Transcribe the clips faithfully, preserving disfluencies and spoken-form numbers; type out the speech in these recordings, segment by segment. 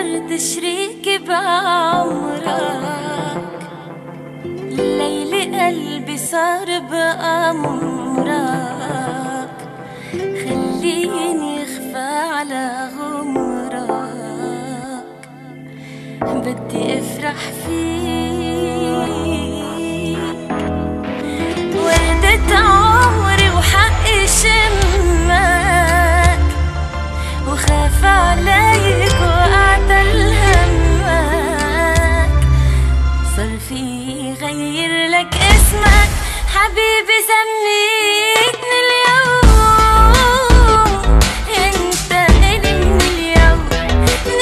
صرت شريكي بعمرك، الليل قلبي صار بأمرك، خليني اخفى على غمرك، بدي افرح فيك، وردة عمري وحقي شمك، وخاف عليك وأعتل همك، صار في غير لك اسمك حبيبي، سميتني اليوم انت إلي من اليوم، من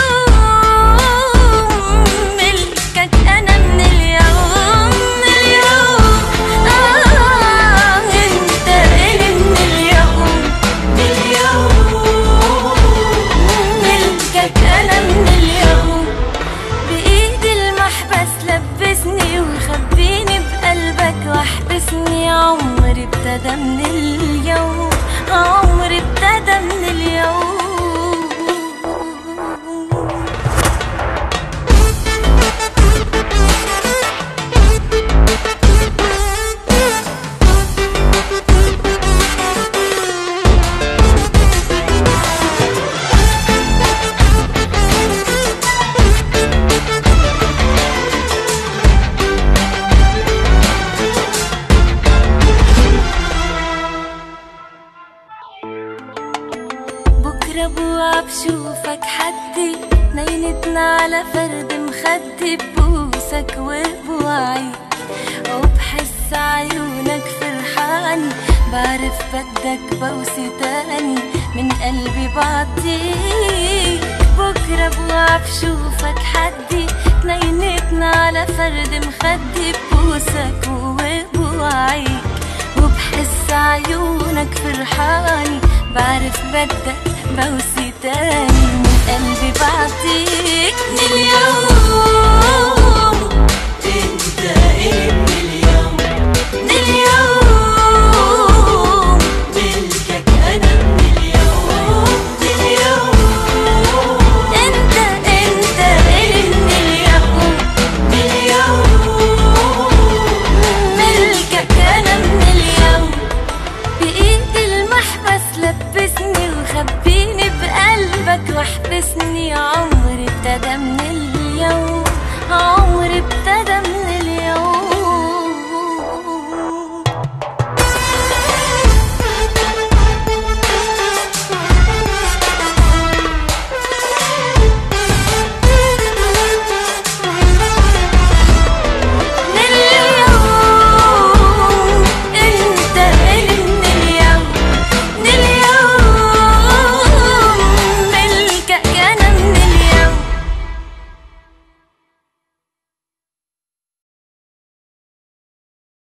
اليوم ملكك أنا من اليوم، من اليوم آه انت إلي من اليوم، من اليوم ملكك أنا من اليوم، بإيدي المحبس لبسني وخبيني بقلبك واحبسني، عمري ابتدى من اليوم، عمري ابتدى من اليوم. بكرة بوعى بشوفك حدي، نينتنا على فرد مخدي، ببوسك وبوعيك وبحس عيونك فرحاني، بعرف بدك بوسي تاني من قلبي بعطيك. بكرة بوعى بشوفك حدي، نينتنا على فرد مخدي، ببوسك وبوعيك وبحس عيونك فرحاني، بعرف بدك بوسي تاني من قلبي بعطيك، من اليوم انت إلي